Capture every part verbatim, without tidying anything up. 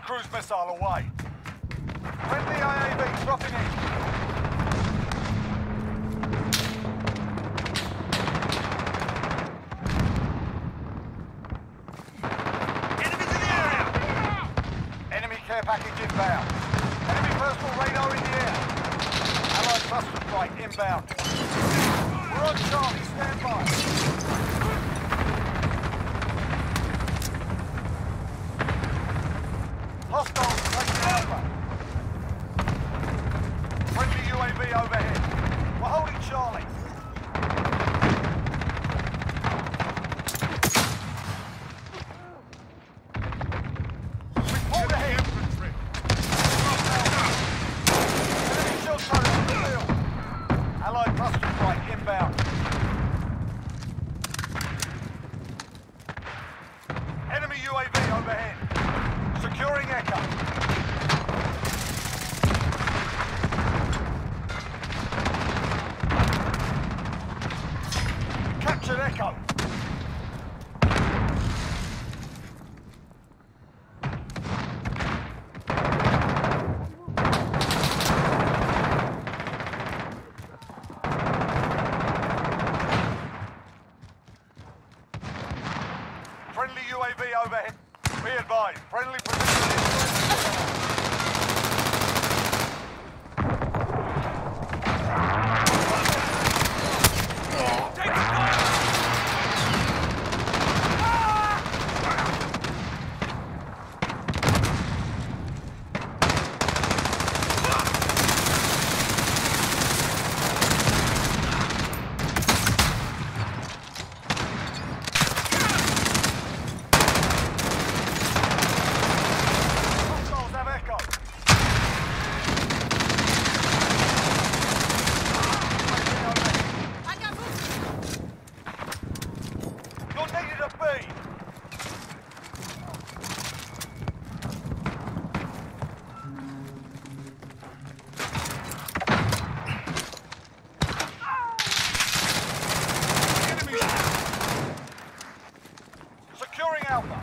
cruise missile away. Friendly A A V dropping in. Care package inbound. Enemy personal radar in the air. Allied cluster strike inbound. We're on Charlie, stand by. Hostiles taking over. Friendly U A V overhead. We're holding Charlie. Enemy U A V overhead. Securing Echo. Captured Echo. Friendly U A V overhead. Be advised, friendly position. Take fire! Securing Alpha.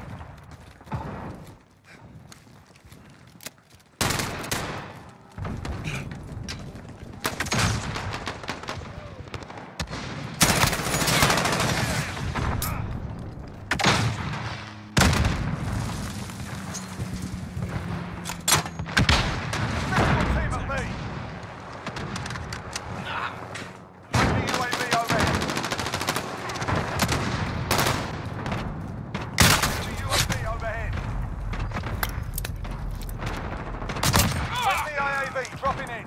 Dropping in.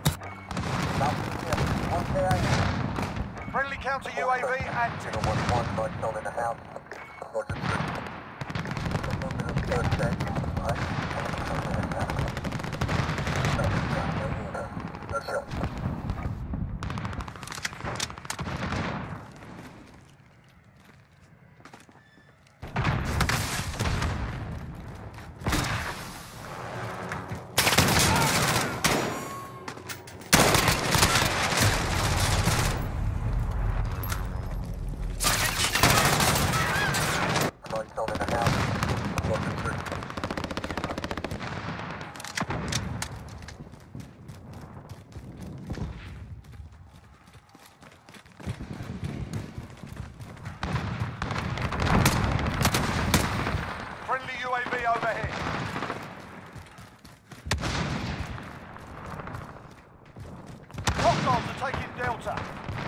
Friendly counter U A V active. One in the house. U A V overhead. Hostiles are taking Delta.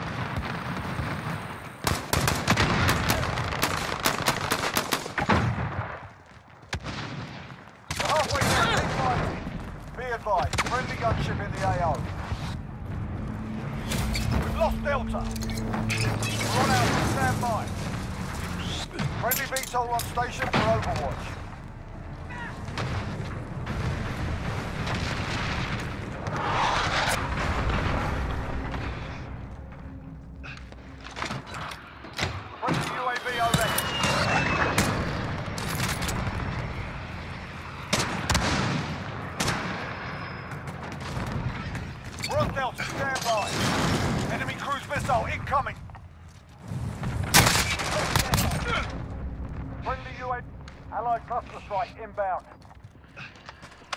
We're halfway there, keep fighting. Be advised, friendly gunship in the A O. We've lost Delta. We're on out, stand by. Friendly V TOL on station for Overwatch. Friendly U A V overhead. We're on Delta, stand by. Enemy cruise missile incoming. Friendly U A V, Allied cluster strike inbound.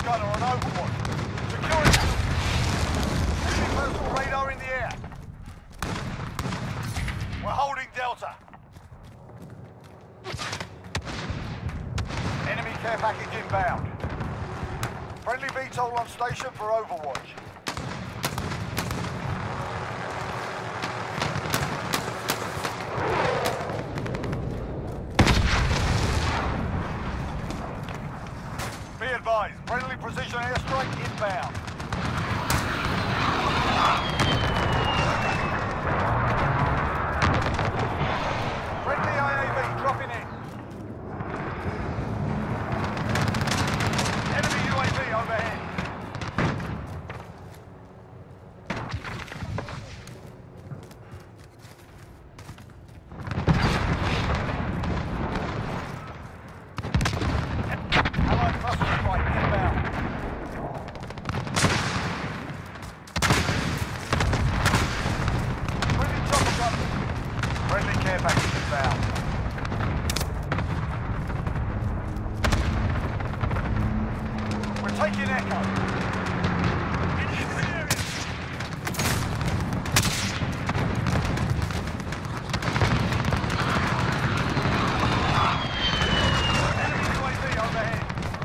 gunner on Overwatch. Securing it. Enemy personal radar in the air. We're holding Delta. Enemy care package inbound. Friendly V TOL on station for Overwatch. Be advised, friendly precision airstrike inbound. Friendly I A V dropping in. Enemy U A V overhead. Allied cluster strike inbound. Friendly chopper gunner. Friendly care package inbound. We're taking Echo. Enemy U A V overhead.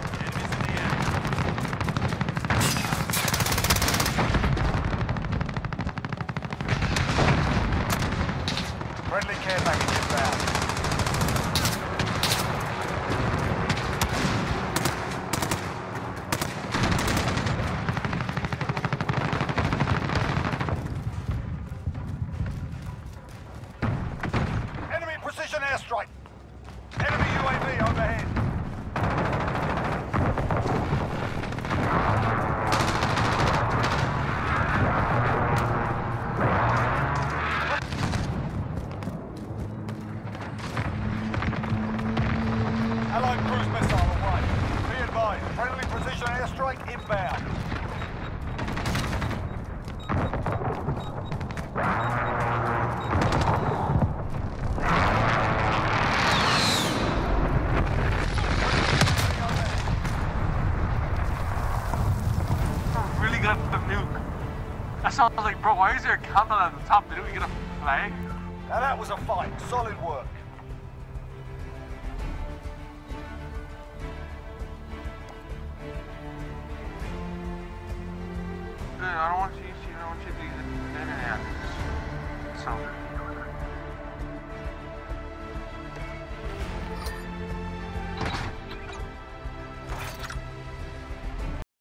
Friendly care package inbound. Enemy precision airstrike. Enemy U A V overhead. Allied cruise missile away. Be advised, friendly precision airstrike inbound. Really good at the nuke. That sounds like, bro, why is there a countdown at the top? Didn't we get a flag? Now that was a fight. Solid work. Good, I don't want you to see, I don't want you to be the internet. So.